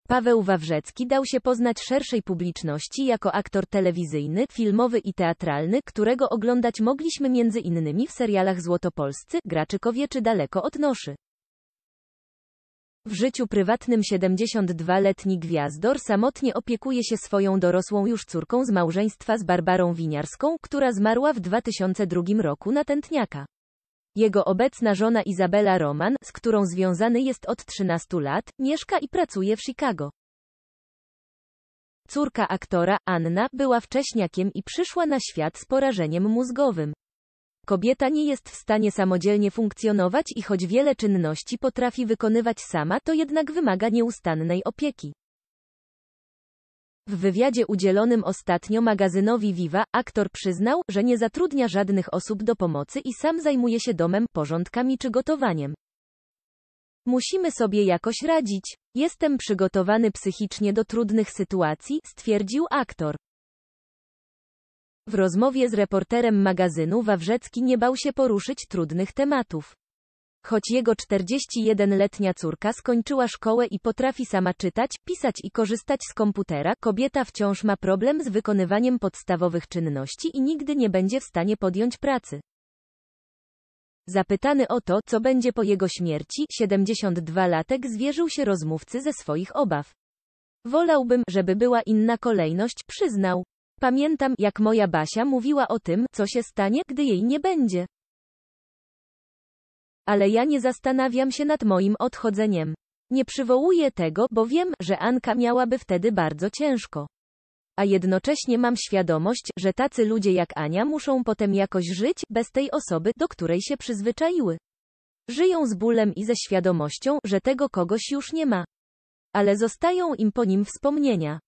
Paweł Wawrzecki dał się poznać szerszej publiczności jako aktor telewizyjny, filmowy i teatralny, którego oglądać mogliśmy między innymi w serialach Złotopolscy, Graczykowie czy Daleko od Noszy. W życiu prywatnym 72-letni gwiazdor samotnie opiekuje się swoją dorosłą już córką z małżeństwa z Barbarą Winiarską, która zmarła w 2002 roku na tętniaka. Jego obecna żona Izabela Roman, z którą związany jest od 13 lat, mieszka i pracuje w Chicago. Córka aktora, Anna, była wcześniakiem i przyszła na świat z porażeniem mózgowym. Kobieta nie jest w stanie samodzielnie funkcjonować i choć wiele czynności potrafi wykonywać sama, to jednak wymaga nieustannej opieki. W wywiadzie udzielonym ostatnio magazynowi Viva, aktor przyznał, że nie zatrudnia żadnych osób do pomocy i sam zajmuje się domem, porządkami czy gotowaniem. Musimy sobie jakoś radzić. Jestem przygotowany psychicznie do trudnych sytuacji, stwierdził aktor. W rozmowie z reporterem magazynu Wawrzecki nie bał się poruszyć trudnych tematów. Choć jego 41-letnia córka skończyła szkołę i potrafi sama czytać, pisać i korzystać z komputera, kobieta wciąż ma problem z wykonywaniem podstawowych czynności i nigdy nie będzie w stanie podjąć pracy. Zapytany o to, co będzie po jego śmierci, 72-latek zwierzył się rozmówcy ze swoich obaw. Wolałbym, żeby była inna kolejność, przyznał. Pamiętam, jak moja Basia mówiła o tym, co się stanie, gdy jej nie będzie. Ale ja nie zastanawiam się nad moim odchodzeniem. Nie przywołuję tego, bo wiem, że Anka miałaby wtedy bardzo ciężko. A jednocześnie mam świadomość, że tacy ludzie jak Ania muszą potem jakoś żyć, bez tej osoby, do której się przyzwyczaiły. Żyją z bólem i ze świadomością, że tego kogoś już nie ma. Ale zostają im po nim wspomnienia.